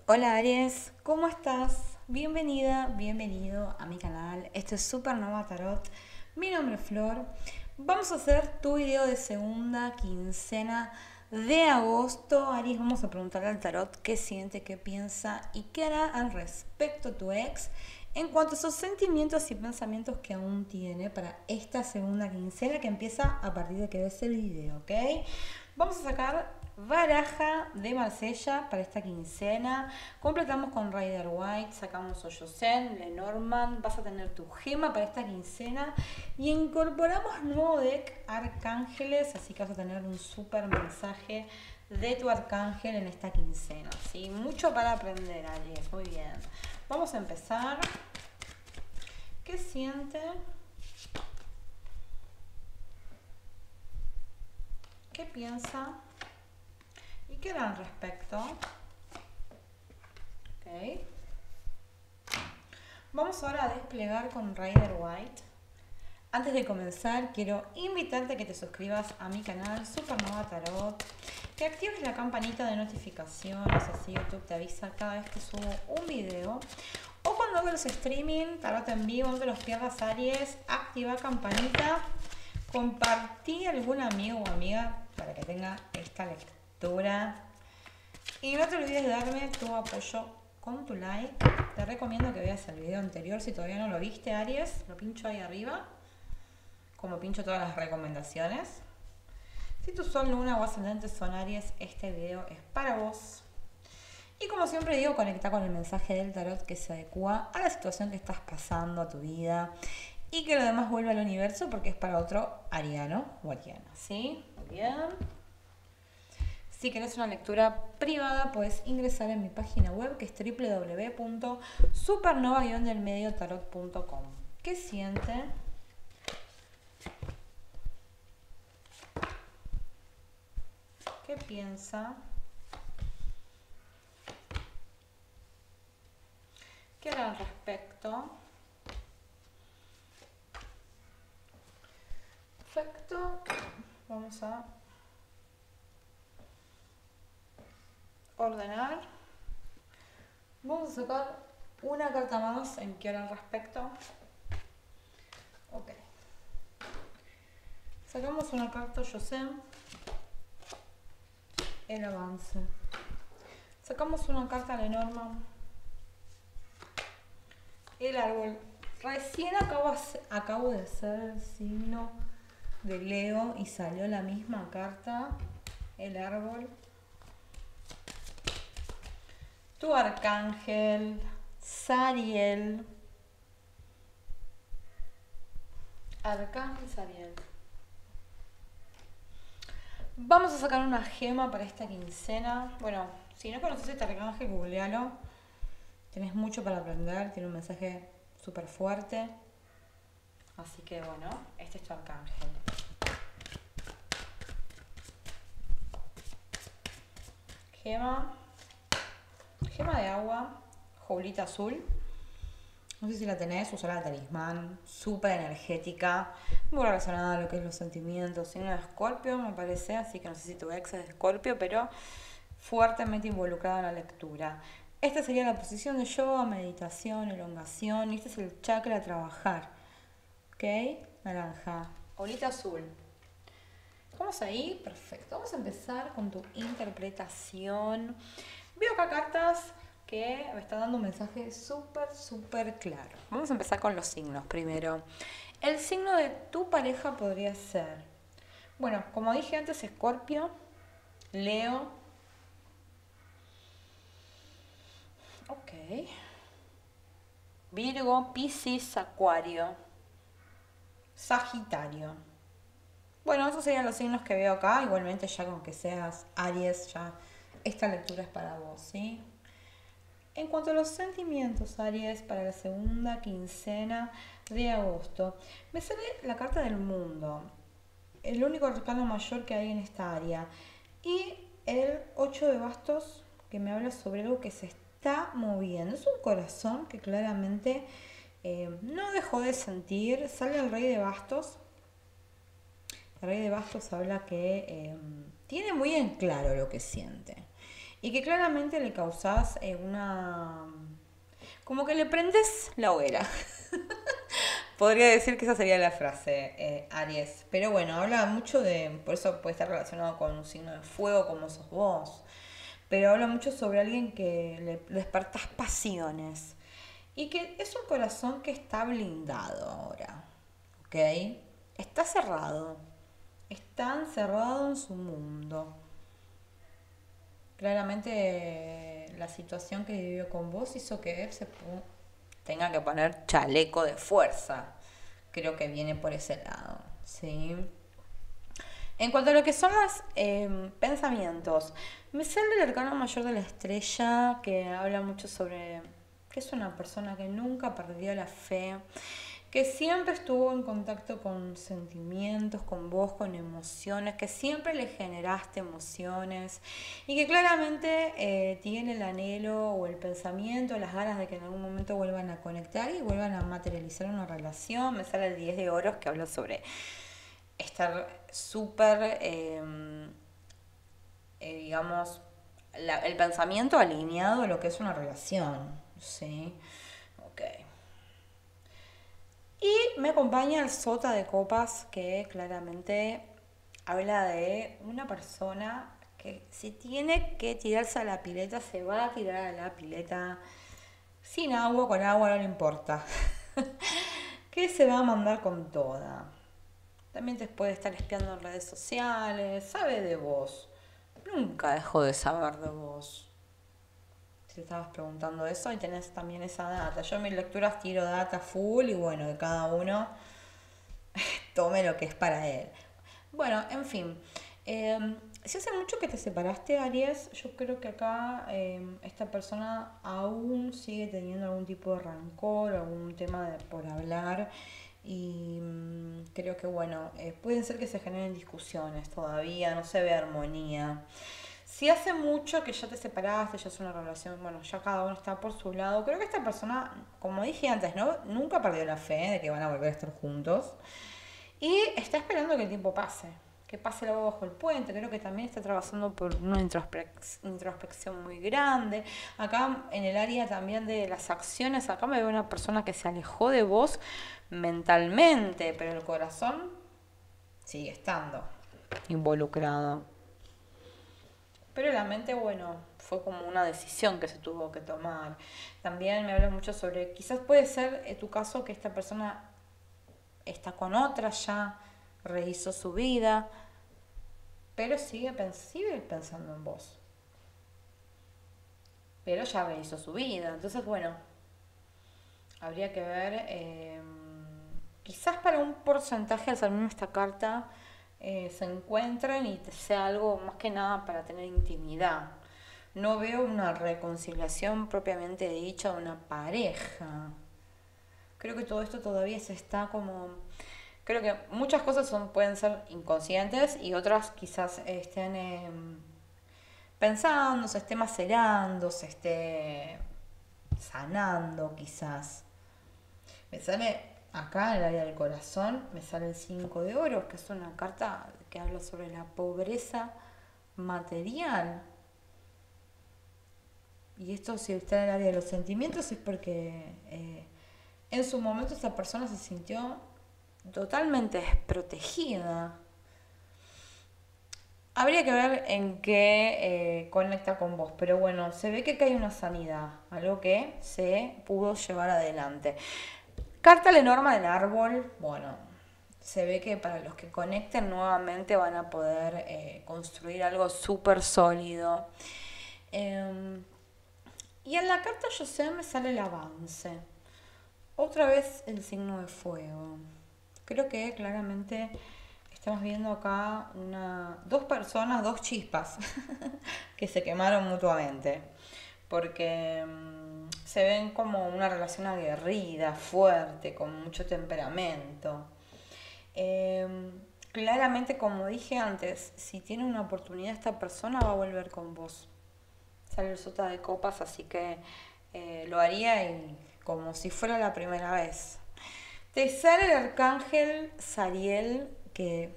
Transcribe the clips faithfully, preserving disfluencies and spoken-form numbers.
Hola Aries, ¿cómo estás? Bienvenida, bienvenido a mi canal. Esto es Supernova Tarot. Mi nombre es Flor. Vamos a hacer tu video de segunda quincena de agosto. Aries, vamos a preguntarle al tarot qué siente, qué piensa y qué hará al respecto tu ex en cuanto a esos sentimientos y pensamientos que aún tiene para esta segunda quincena que empieza a partir de que ves el video, ¿ok? Vamos a sacar baraja de Marsella para esta quincena. Completamos con Rider White, sacamos Oyosen, Lenormand. Vas a tener tu gema para esta quincena y incorporamos nuevo deck Arcángeles, así que vas a tener un súper mensaje de tu arcángel en esta quincena, ¿sí? Mucho para aprender, Aries. Muy bien. Vamos a empezar. ¿Qué siente? ¿Qué piensa? ¿Y qué hará al respecto? Ok. Vamos ahora a desplegar con Rider White. Antes de comenzar, quiero invitarte a que te suscribas a mi canal Supernova Tarot, que actives la campanita de notificaciones, así YouTube te avisa cada vez que subo un video. O cuando hago los streaming, tarot en vivo, no te los pierdas, Aries, activa campanita, compartí a algún amigo o amiga para que tenga esta lectura. Y no te olvides de darme tu apoyo con tu like. Te recomiendo que veas el video anterior si todavía no lo viste, Aries. Lo pincho ahí arriba, como pincho todas las recomendaciones. Si tu sol, luna o ascendente son Aries, este video es para vos. Y como siempre digo, conecta con el mensaje del tarot que se adecua a la situación que estás pasando, a tu vida. Y que lo demás vuelva al universo porque es para otro ariano o ariana, ¿sí? Muy bien. Si querés una lectura privada, puedes ingresar en mi página web que es w w w punto supernova del medio tarot punto com. ¿Qué siente? ¿Qué piensa? ¿Qué hará al respecto? Perfecto. Vamos a ordenar. Vamos a sacar una carta más en qué hará al respecto. Ok. Sacamos una carta Yosen. El avance. Sacamos una carta Lenormand. El árbol. Recién acabo, acabo de hacer el signo de Leo y salió la misma carta. El árbol. Tu arcángel. Sariel. Arcángel Sariel. Vamos a sacar una gema para esta quincena. Bueno, si no conoces este arcángel, googlealo. Tenés mucho para aprender, tiene un mensaje súper fuerte. Así que bueno, este es tu arcángel. Gema. Gema de agua, joulita azul. No sé si la tenés, usará el talismán. Súper energética. Muy relacionada a lo que es los sentimientos. Signo de Escorpio, me parece. Así que no sé si tu ex es de Escorpio, pero fuertemente involucrada en la lectura. Esta sería la posición de yoga, meditación, elongación. Y este es el chakra a trabajar. ¿Ok? Naranja. Olita azul. ¿Estamos ahí? Perfecto. Vamos a empezar con tu interpretación. Veo acá cartas que me están dando un mensaje súper, súper claro. Vamos a empezar con los signos primero. El signo de tu pareja podría ser, bueno, como dije antes, Escorpio, Leo. Ok. Virgo, Piscis, Acuario, Sagitario. Bueno, esos serían los signos que veo acá. Igualmente ya con que seas Aries, ya esta lectura es para vos, ¿sí? En cuanto a los sentimientos, Aries, para la segunda quincena de agosto, me sale la carta del mundo, el único arcano mayor que hay en esta área, y el ocho de bastos, que me habla sobre algo que se está moviendo. Es un corazón que claramente eh, no dejó de sentir. Sale el rey de bastos. El rey de bastos habla que eh, tiene muy en claro lo que siente. y que claramente le causás eh, una... como que le prendes la hoguera. Podría decir que esa sería la frase, eh, Aries. Pero bueno, habla mucho de, por eso puede estar relacionado con un signo de fuego como sos vos. Pero habla mucho sobre alguien que le despertás pasiones. Y que es un corazón que está blindado ahora. ¿Ok? Está cerrado. Está encerrado en su mundo. Claramente la situación que vivió con vos hizo que él se tenga que poner chaleco de fuerza. Creo que viene por ese lado, ¿sí? En cuanto a lo que son los eh, pensamientos, me sale el arcano mayor de la estrella, que habla mucho sobre que es una persona que nunca perdió la fe, que siempre estuvo en contacto con sentimientos, con vos, con emociones, que siempre le generaste emociones y que claramente eh, tiene el anhelo o el pensamiento, las ganas de que en algún momento vuelvan a conectar y vuelvan a materializar una relación. Me sale el diez de oros, que habla sobre estar súper, eh, eh, digamos, la, el pensamiento alineado a lo que es una relación, ¿sí? Ok. Y me acompaña el sota de copas, que claramente habla de una persona que si tiene que tirarse a la pileta, se va a tirar a la pileta sin agua, con agua, no le importa. Que se va a mandar con toda. También te puede estar espiando en redes sociales, sabe de vos. Nunca dejó de saber de vos. Si te estabas preguntando eso, y tenés también esa data. Yo en mis lecturas tiro data full y bueno, de cada uno tome lo que es para él. Bueno, en fin. Eh, si hace mucho que te separaste, Aries, yo creo que acá eh, esta persona aún sigue teniendo algún tipo de rancor, algún tema de, por hablar. Y mmm, creo que bueno, eh, pueden ser que se generen discusiones todavía, no se ve armonía. Si hace mucho que ya te separaste, ya es una relación, bueno, ya cada uno está por su lado, creo que esta persona, como dije antes, ¿no? Nunca perdió la fe de que van a volver a estar juntos. Y está esperando que el tiempo pase, que pase el agua bajo el puente. Creo que también está trabajando por una introspec- introspección muy grande. Acá en el área también de las acciones, acá me veo una persona que se alejó de vos mentalmente, pero el corazón sigue estando involucrado. Pero la mente, bueno, fue como una decisión que se tuvo que tomar. También me hablas mucho sobre, quizás puede ser en tu caso que esta persona está con otra ya, rehizo su vida, pero sigue, sigue pensando en vos. Pero ya rehizo su vida. Entonces, bueno, habría que ver, eh, quizás para un porcentaje al salir esta carta eh, se encuentren y sea algo más que nada para tener intimidad. No veo una reconciliación propiamente dicha de una pareja. Creo que todo esto todavía se está como... Creo que muchas cosas son, pueden ser inconscientes y otras quizás estén eh, pensando, se esté macerando, se esté sanando quizás. Me sale acá en el área del corazón, me sale el cinco de oros, que es una carta que habla sobre la pobreza material. Y esto si está en el área de los sentimientos es porque eh, en su momento esa persona se sintió totalmente desprotegida. Habría que ver en qué eh, conecta con vos, pero bueno, se ve que acá hay una sanidad, algo que se pudo llevar adelante. Carta Lenormand del árbol, bueno, se ve que para los que conecten nuevamente van a poder eh, construir algo súper sólido. Eh, y en la carta yo sé me sale el avance. Otra vez el signo de fuego. Creo que claramente estamos viendo acá una, dos personas, dos chispas que se quemaron mutuamente. Porque mmm, se ven como una relación aguerrida, fuerte, con mucho temperamento. Eh, claramente, como dije antes, si tiene una oportunidad esta persona va a volver con vos. Sale el sota de copas, así que eh, lo haría y como si fuera la primera vez. Te sale el arcángel Sariel, que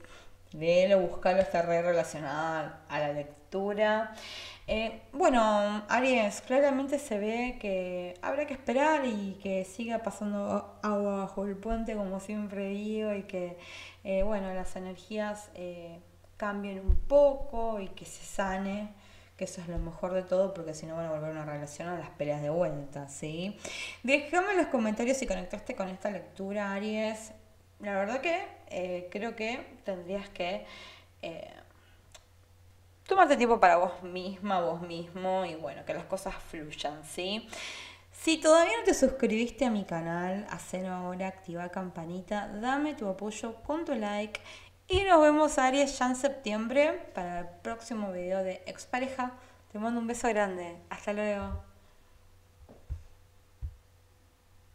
Léelo, buscalo, está re relacionado a la lectura. Eh, bueno, Aries, claramente se ve que habrá que esperar y que siga pasando agua bajo el puente, como siempre digo, y que, eh, bueno, las energías eh, cambien un poco y que se sane, que eso es lo mejor de todo, porque si no van a volver una relación a las peleas de vuelta, ¿sí? Déjame en los comentarios si conectaste con esta lectura, Aries. La verdad que eh, creo que tendrías que eh, tomarte tiempo para vos misma, vos mismo y bueno, que las cosas fluyan, ¿sí? Si todavía no te suscribiste a mi canal, hacelo ahora, activa campanita, dame tu apoyo con tu like y nos vemos Aries ya en septiembre para el próximo video de Expareja. Te mando un beso grande, hasta luego.